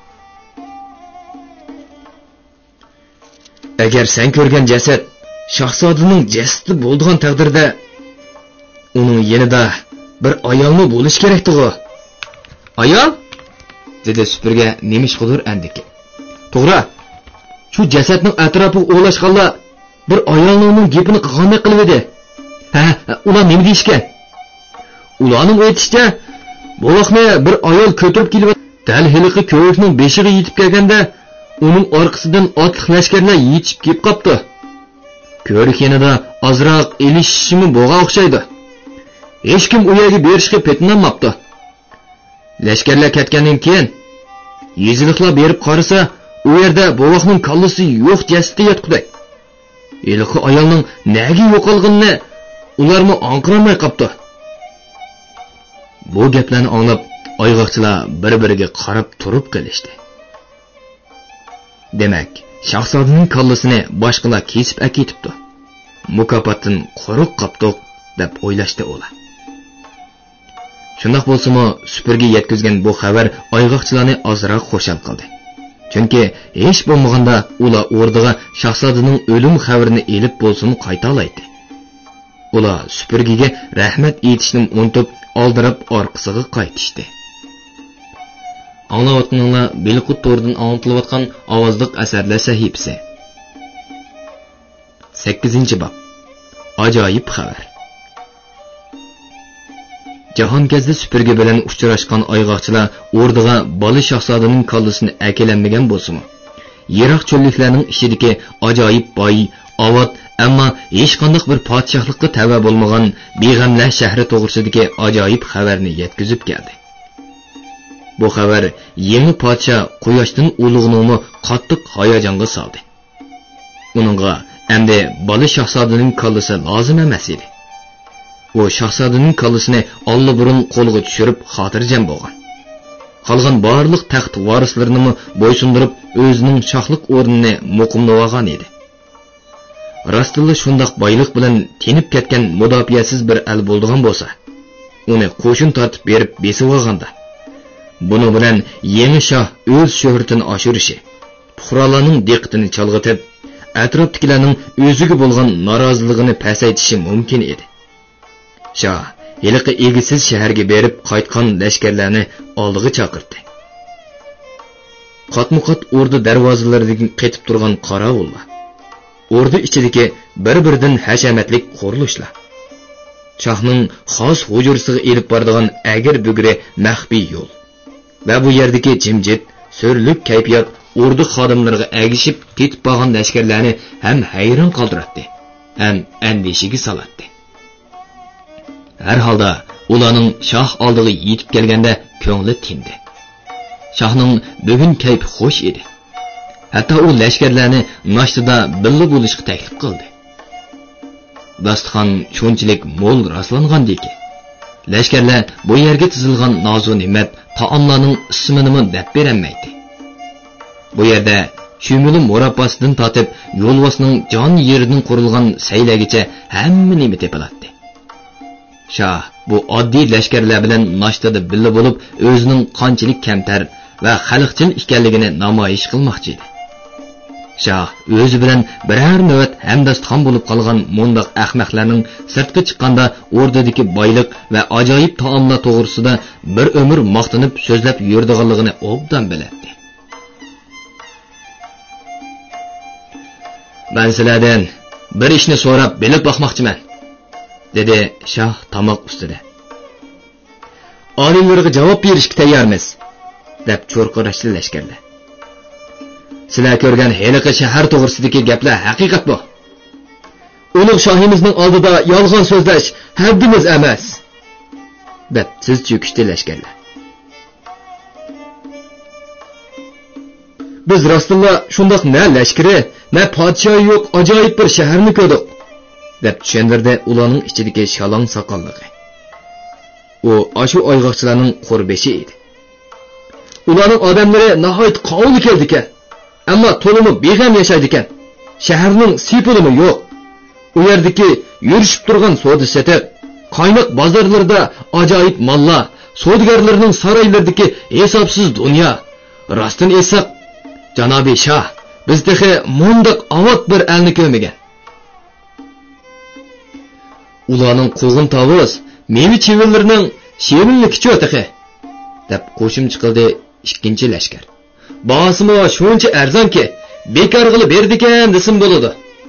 Agar sen ko'rgan jasad shahzodaning jasadi bo'lgan taqdirda, uning yanida bir ayolmi bo'lish kerakdi-ku. Ayol? dedi supurga nemishqidir andiki. To'g'ri. Shu jasadning atrofiga o'lashganlar bir ayolning gapini qilganday qilib edi. Ular nima deyishgan? Ularning aytishicha, bovoqni bir ayol ko'tarib kelib, dal hiliqi ko'rikning beshiga yetib kelganda, uning orqasidan otliq lashkarlar yetib kelib qopti. Ko'rik yanada ozroq elishishimi bo'lgan o'xshaydi. Hech kim u yerga berishga petinolmabdi. Lashkarlar ketgandan keyin yeziliklar berib qarasa, u yerda bovoqning kallasi yo'q jasadi yotqidi. Eliqi ayolning nega yo'qolganini ularmi anqiramay qopti. Bu gaplarni anglab, oyg'oqchilar bir-biriga qarab turib qolishdi. Demak, shahzodaning kallasini boshqalar kesib aketibdi. Mukofotdan quruq qopdiq deb o'ylashdi ular. Shundoq bo'lsa-mu, supurga yetkazgan bu xabar oyg'oqchilarni ozroq xushal qildi. Chunki hech bo'lmaganda ular o'rdiga shahzodaning o'lim xabarini elib bo'lsin qayta olaydi. Ular supurgiga rahmat aytishni unutib, oldirib orqasiga qaytishdi. Anglayotganlar Belqut to'rdan anglatilayotgan ovozliq asarlar sahifasi. 8-bob. Ajoyib xabar. Jahon gazda supurgi bilan uchrashgan oyg'oqchilar o'rdiga bola shahzodaning kallasini akalanmagan bo'lsa-mu, yiroq cho'lliklarning ishidagi ajoyib boy, avod, ammo hech qanday bir podshohlikka tava bo'lmagan beg'amlar shahri to'g'risidagi ajoyib xabarni yetkazib keldi. Bu xabar yangi podshoh Quyoshdan ulug'ningni qattiq hayajonga soldi. Uningga endi bola shahzodaning kallasi lozim emas edi. U shahzodaning kallasini allaburun qo'lga tushirib xotirjam bo'lgan. Qolgan barliq taxt varislarini bo'ysundirib o'zining shohlik o'rnini muqimlab olgan edi. Rasululloh shundoq boylik bilan tenib ketgan mudofiasiz bir al bo'lgan bo'lsa, uni qo'shin tortib berib besib olganda, buni bilan yangi shoh o'z shuhratini oshirishi, fuqarolarning diqqatini chalg'itib, atrofdagilarning o'ziga bo'lgan noroziligini pasaytirishi mumkin edi. Shoh hiliqi egisiz shaharga berib qaytgan lashkarlarni oldiga chaqirdi. Qatmuqat o'rda darvozalaridagi qetib turgan qorovullar, o'rda ichidagi bir-biridan hashamatlik qurilishlar, shohning xos hujurasiga elib boradigan agir-bugri maxfiy yo'l va bu yerdagi jimjit, so'rlik kayfiyat o'rda xodimlariga agishib ketib qolgan lashkarlarni ham hayron qoldirdi, ham andishiga solatdi. Har holda ularning shoh oldiga yetib kelganda ko'ngli tindi. Shohning bugun kayfi xush edi. Hatto u lashkarlarni nashtida birga bo'lishga taklif qildi. Dasturxon shunchalik mo'l rastlangandiki, lashkarlar bu yerga tizilgan nozu ne'mat taomlarning ismini deb berolmaydi. Bu yerda shumuli murabbasidan tortib yo'lvosning jon yeridan qurilgan saylagacha hamma nima tepiladi. Shoh bu oddiy lashkarlar bilan nashtada birga bo'lib o'zining qanchalik kamtar va xalqchil ekanligini namoyish qilmoqchi edi. Shoh o'zi bilan biror navbat hamdastxon bo'lib qolgan mundoq ahmoqlarning sirtga chiqqanda o'rdadagi boylik va ajoyib taomlar to'g'risida bir umr maqtanib so'zlab yurdiganligini obdan biladi. "Men sizlardan bir ishni so'rab bilib boqmoqchiman", dedi shoh tomoq ustida. "Oliylarga javob berishga tayyormiz", deb cho'rqirashdi lashkarlar. "Sizlar ko'rgan heliqi shahar to'g'risidagi gaplar haqiqat bu. Ulug' shohimizning oldida yolg'on so'zlash haddimiz emas", deb siz cho'kishdi lashkarlar. "Biz rostilla shundoq na lashkari, na podshoh yo'q ajoyib bir shaharni ko'rdik", deb tushundirdi ularning ichidagi shalong soqolligi. U ashu oyg'oqchilarning qurbeshi edi. Ularning odamlari nihoyat qovli keldi ekan. Ammo to'limi beg'am yashaydi ekan. Shaharning sipulimi yo'q. U yerdagi yurishib turgan savdo setiq, qaynoq bozorlarda ajoyib mollar, savdogarlarning saroylaridagi hisobsiz dunyo. Rostini aytsak, janobi shoh, bizdagi mundoq avot bir elni ko'rmagan. Ularning qo'g'in tovus, meva chivillarining shirinligi cho'tiqi, deb qo'shimcha qildi ikkinchi lashkar. "Bosimi shuncha arzonki, bekor qilib berdikan desam bo'ladi."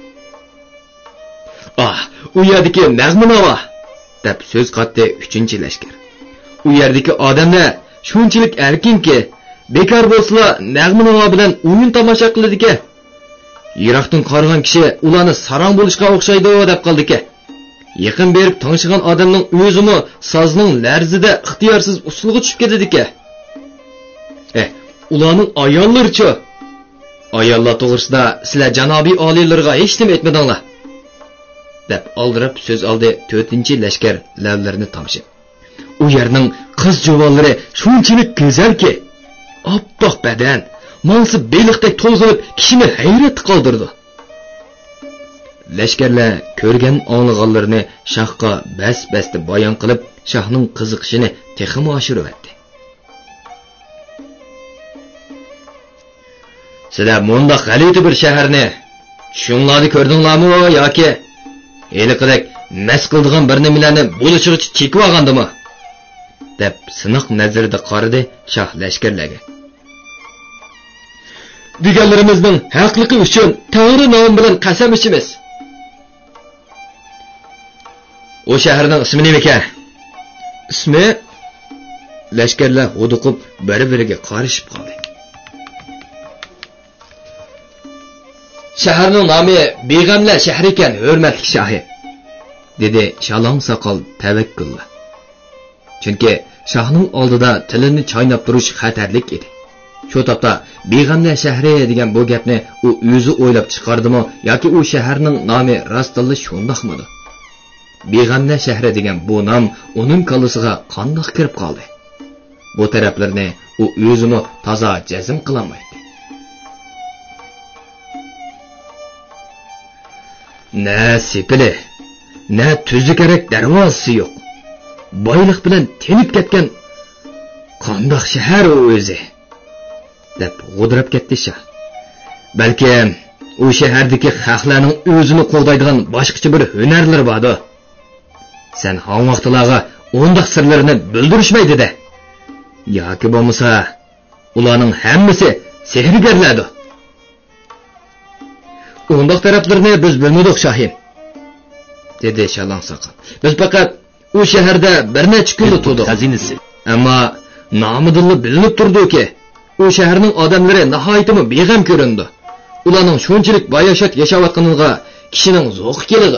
"U yerdagi nag'minova", deb so'z qatdi uchinchi lashkar. "U yerdagi odamlar shunchalik erkinki, bekor bo'lsa nag'minova bilan o'yin tomosha qiladi-ki. Yiroqdan qaragan kishi ularni sarong bo'lishga o'xshaydi deb qoldi-ki. Yaqin berib tanishigan odamning o'zimi sozning larzida ixtiyorsiz usulga tushib ketadi-ki. Ularning ayollari-chi? Ayollar to'g'risida sizlar janobiy oliylarga hech nima aytmadinglar", deb oldirib so'z oldi 4-chi lashkar lavlarini tomshib. "U yerning qiz juvonlari shunchalik go'zalki, oppoq badan, molsi beliqdek to'lg'ib kishini hayrat qoldirdi." Lashkarlar ko'rgan o'ng'ilganlarini shohga bas-basda bayon qilib, shohning qiziqishini texmi oshiribdi. "Sizlar munda g'alati bir shaharni shunlarni ko'rdinglarmi yoki heliqidek mas qildigan bir nimalarni bo'lishig'i chekib olgandimi?" deb siniq nazarida qaradi shoh lashkarlarga. "Deganlarimizning haqligi uchun Tangri nomi bilan qasam ichimiz." "O shaharning ismi nima ekan?" "Ismi?" Lashkarlar huduqib bir-biriga qarashib qoldi. "Shaharning nomi Beg'amlar shahri ekan, hurmatli shohi", dedi shalong soqol tavakkulla. Chunki shohning oldida tilini chaynab turish xatarlik edi. Shu topda Beg'amlar shahri degan bu gapni u o'zi o'ylab chiqardimi yoki u shaharning nomi rostilla shundoqmidi? Beg'amlar shahri degan bu nom uning kallasiga qandoq kirib qoldi? Bu taraflarni u o'zini toza jazm qilolmaydi. Na sepili, na tuzi kerak darvozasi yo'q. Boylik bilan tenib ketgan qandoq shahar u o'zi, deb g'o'dirab ketdi shoh. Balki u shahardagi xalqlarning o'zini qo'g'daydigan boshqacha bir hunarlar bor-da. Sen ham vaqtlarga o'ndoq sirlarini bildirishmaydi-da. Yoki bo'lmasa, ularning hammasi sehrgarlardir. O'ndoq taraflarni biz bilmadik shohim, dedi shalong soqol. Biz faqat u shaharda bir necha kun turdik. Xazinasi. Ammo nomidilli bilinib turdi-ki, u shaharning odamlari nihoyatmi beg'am ko'rindi. Ularning shunchalik bayoshat yashayotganiga kishining zo'q kelig'i.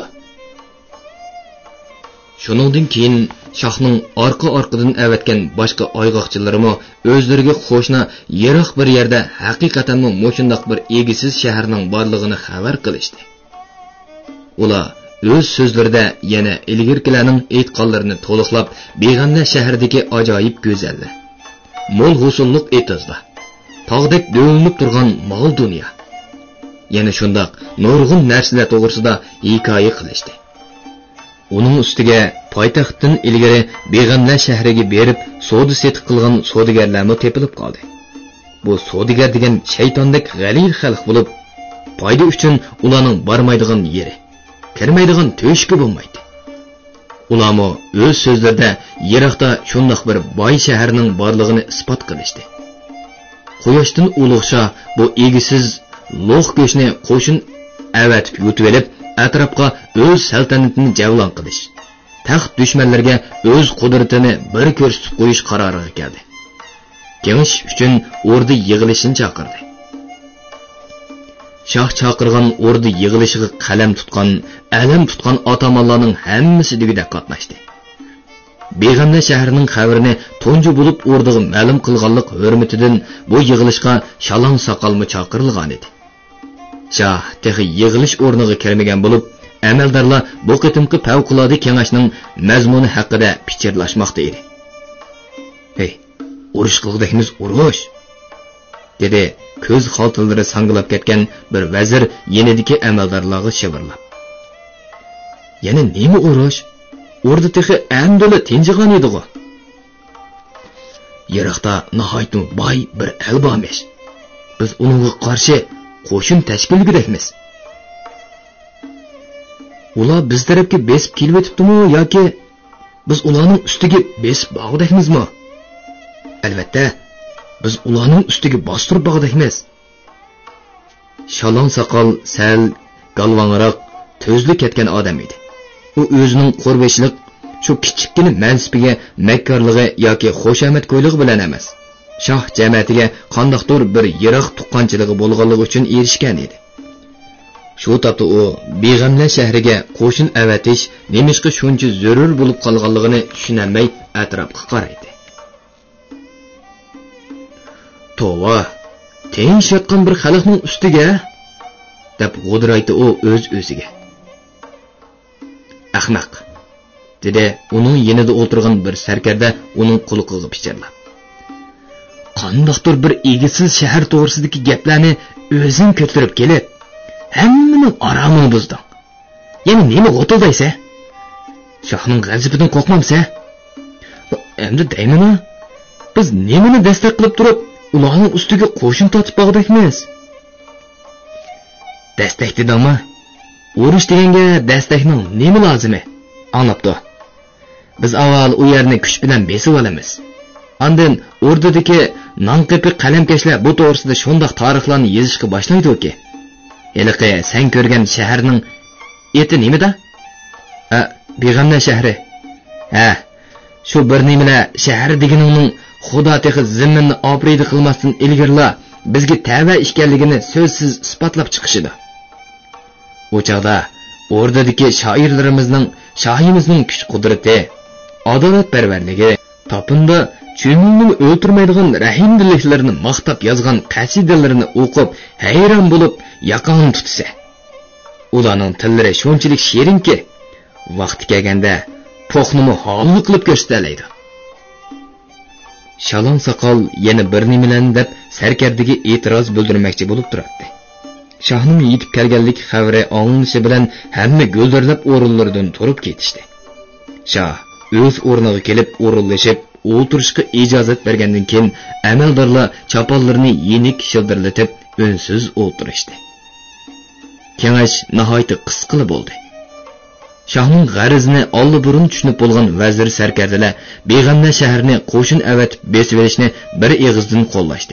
Shuningdan keyin shohning orqa-orqadan avatgan boshqa oyg'oqchilarimi o'zlariga qo'shna yiroq bir yerda haqiqatan mo'shundoq bir egisiz shaharning borlig'ini xabar qilishdi. Ular o'z so'zlarida yana ilgirkilarning aytqonlarini to'liqlab Beg'amla shahridagi ajoyib go'zallik, mo'l husnliq etizlar, tog'dek do'linib turgan mol dunyo, yana shundoq nurg'un narsalar to'g'risida hikoya qilishdi. Uning ustiga poytaxtdan ilgari Beg'amla shahriga berib savdo setiq qilgan savdogarlarmi tepilib qoldi. Bu savdogar degan shaytondek g'alil xalq bo'lib, foyda uchun ularning bormaydigan yeri, kirmaydigan to'shki bo'lmaydi. Ularmi o'z so'zlarida yiroqda shundoq bir boy shaharning borlig'ini isbot qilishdi. Quyoshdan ulug'sha bu egisiz lo'q go'shni qo'shin avatib yutib olib, atrofga o'z saltanatini javlon qilish, taxt dushmanlarga o'z qudratini bir ko'rsatib qo'yish qaroriga keldi. Kengish uchun o'rda yig'ilishini chaqirdi. Shoh chaqirgan o'rda yig'ilishiga qalam tutgan, alam tutgan otamonlarning hammasi degida qatnashdi. Beg'amla shahrining xabarini tunji bo'lib o'rdaga ma'lum qilganlik hurmatidan bu yig'ilishga Shalon soqolmi chaqirilgan edi. Shoh texi yig'ilish o'rniga kirmagan bo'lib, amaldorlar bu qitimqi favqulodda kengashning mazmuni haqida fikrlashmoqda edi. "Hey, urush qilgudakmiz urush", dedi ko'z xaltalari sangilab ketgan bir vazir yenidagi amaldorlarga shivirlab. "Yana nima urush? O'rda texi amdili tinjigan edi-ku. Yiroqda nihoyatda boy bir albomish. Biz uningga qarshi qo'shin tashkil qilgudakmiz. Ular biz tarafga besib kelib o'tibdimi yoki biz ularning ustiga besib bog'dakmizmi? Albatta, biz ularning ustiga bostirib bog'dakmiz." Shalon soqol sal galvanroq, to'zli ketgan odam edi. U o'zining qo'rbeshilik shu kichikkina mansibiga makkorligi yoki xo'shamad ko'yligi bilan emas, shoh jamiyatiga qandoqdir bir yiroq tuqqanchiligi bo'lganligi uchun erishgan edi. Shu topda u Beg'amla shahriga qo'shin avatish nemishqa shuncha zarur bo'lib qolganligini tushunolmay atrofga qaraydi. "Tova, tinch yotgan bir xalqning ustiga" deb g'o'diraydi u o'z-o'ziga. "Ahmaq", dedi uning yenida o'tirgan bir sarkarda uning quloqiga pichirlab. "Qandoqdir bir egisiz shahar to'g'risidagi gaplarni o'zing ko'tarib kelib, hammaning oromini buzding. Yana nima g'o'tildaysa? Shohning g'azabidan qo'rqmamsa? Endi deyman, biz nimani dastak qilib turib, ularning ustiga qo'shin tortib bog'dakmiz?" "Dastak dedingmi? Urush deganga dastakning nima lozimi? Anlabdi. Biz avval u yerni kuch bilan besib olamiz. Ondan o'rdadagi nonqepi qalamkashlar bu to'g'risida shundoq tarixlarni yozishga boshlaydi-ki. Haliqi sen ko'rgan shaharning eti nimada? Beg'amla shahri. Shu bir nimala shahar deganingning Xudo texi zimminni opriydi qilmasdan ilgirla bizga tava ishkanligini so'zsiz isbotlab chiqishidi. O chaqda o'rdadagi shoirlarimizning, shohimizning kuch qudrati, adolatparvarligi, topinda cho'milni o'ltirmaydigan rahimdilliklarini maqtab yozgan qasidalarini o'qib hayron bo'lib yaqin tutsa. Ularning tillari shunchalik shirinki, vaqti kelganda po'xnimi holni qilib ko'rsatadi. Shalon soqol yana bir nimalarni deb sarkardiga e'tiroz bildirmoqchi bo'lib turadi. Shohning yetib kelganlik xabari olinishi bilan hamma go'ldirlab o'rinlaridan turib ketishdi. Shoh o'z o'rniga kelib o'rinlashib, o'tirishga ijozat bergandan keyin amaldorlar choponlarini yenik shildirlatib unsiz o'tirishdi. Kengash nihoyat qisqa bo'ldi. Shohning g'arizini oldiburun tushunib bo'lgan vazir sarkardalar Beg'amla shahrini qo'shin avatib besib olishni bir eg'izdan qo'llashdi.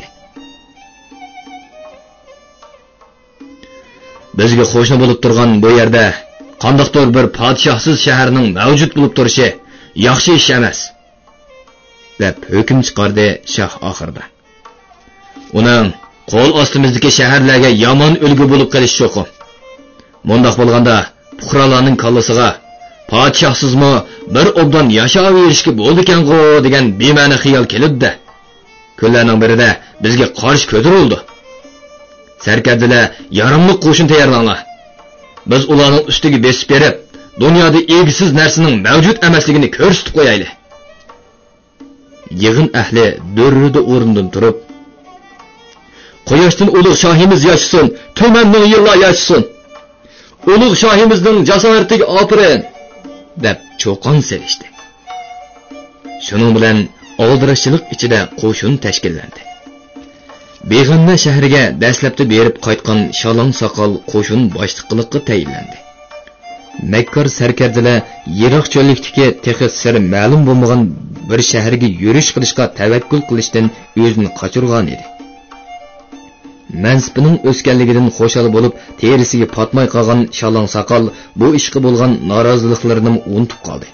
"Bizga qo'shni bo'lib turgan bu yerda qandoqdir bir podshohsiz shaharning mavjud bo'lib turishi yaxshi ish emas", deb hukm chiqardi shoh oxirida. "Uning qo'l ostimizdagi shaharlarga yomon ulgu bo'lib qolish yo'q. Mundaq bo'lganda, fuqarolarning kallasiga "Podshohsizmi bir obdan yashab erishki bo'ldi ekan-ku" degan bema'ni xiyol kelibdi. Kunlarning birida bizga qarshi ko'tarildi. Sarkardalar yarimliq qo'shin tayyorlanglar. Biz ularning ustiga besib berib, dunyoda egisiz narsaning mavjud emasligini ko'rsatib qo'yaylik. Yig'in ahli do'rrida o'rnidan turib, "Quyoshdan ulug' shohimiz yashasin, tumanning yillar yashasin. Ulug' shohimizning jasoratiga opirin" deb cho'qon selishdi. Shuning bilan oldirashchilik ichida qo'shin tashkillandi. Beg'amna shahriga dastlabda berib qaytgan Shalon soqol qo'shin boshliqlikka tayinlandi. Makkor sarkardalar yiroq cho'llikdagi texsir ma'lum bo'lmagan bir shaharga yurish qilishga tavakkul qilishdan o'zini qochirgan edi. Mansibining o'sganligidan xo'shal bo'lib, terisiga patmay qolgan Shalon soqol bu ishga bo'lgan noroziliklarini unutib qoldi.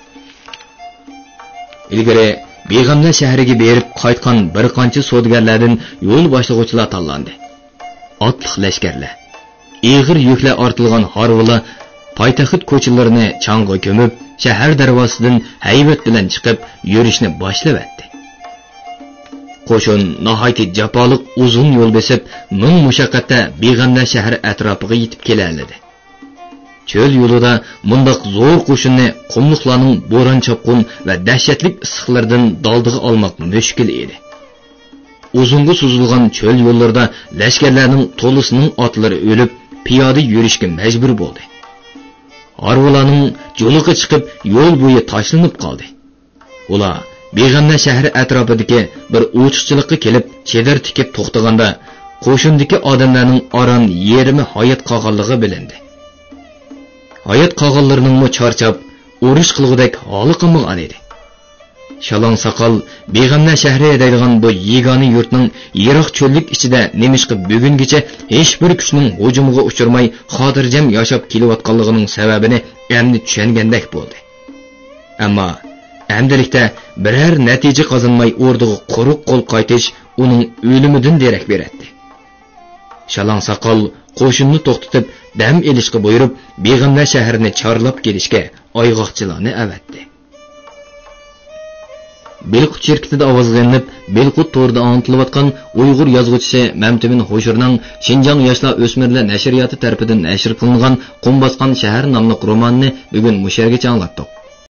Ilgari Beg'amna shahriga berib qaytgan bir qancha savdogarlardan yo'l boshlovchilar tanlandi. Otliq lashkarlar, ig'ir yuklar ortilgan harvalar poytaxt ko'chalarini chang'a ko'mib, shahar darvozasidan haybat bilan chiqib, yurishni boshlabdi. Qo'shin nihoyat jafoliq uzun yo'l besib, ming mushaqqatda Beg'amna shahri atrofiga yetib keladi. Cho'l yo'lida mundaq zo'r qo'shinni qumliqlarning bo'ron chopqun va dahshatli issiqlardan daldiga olmoq mushkil edi. Uzunga suzilgan cho'l yo'llarda lashkarlarning to'lisining otlari o'lib, piyoda yurishga majbur bo'ldi. Harvalarning yo'liga chiqib, yo'l bo'yi tashlanib qoldi. Ular Beg'amna shahri atrofidagi bir o'chiqchilikka kelib, chedar tikib to'xtaganda, qo'shindagi odamlarning oron yerimi hayot qolganligi bilindi. Hayot qolganlarning charchab, urush qilgudek holi qilmagan edi. Shalon soqol Beg'amna shahri deydigan bu yegona yurtning yiroq cho'llik ichida nemishqi bugungacha hech bir kuchning hujumiga uchirmay xotirjam yashab kelayotganligining sababini endi tushungandek bo'ldi. Ammo amdilikda biror natija qozonmay o'rdiga quruq qo'l qaytish uning o'limidan derak beradi. Shalon soqol qo'shinni to'xtatib, dam elishga buyurib, Beg'amna shahrini chorlab kelishga oyg'oqchilarni avatdi. Belqut şirketida ovozlanib, Belqut to'rida antilayotgan Uyg'ur yozuvchisi Mamtimin Xo'shirning Shinjong yoshlar o'smirlar nashriyoti tarafidan nashr qilingan Qum bosgan shahar nomli romanini bugun mushargacha anglatdik.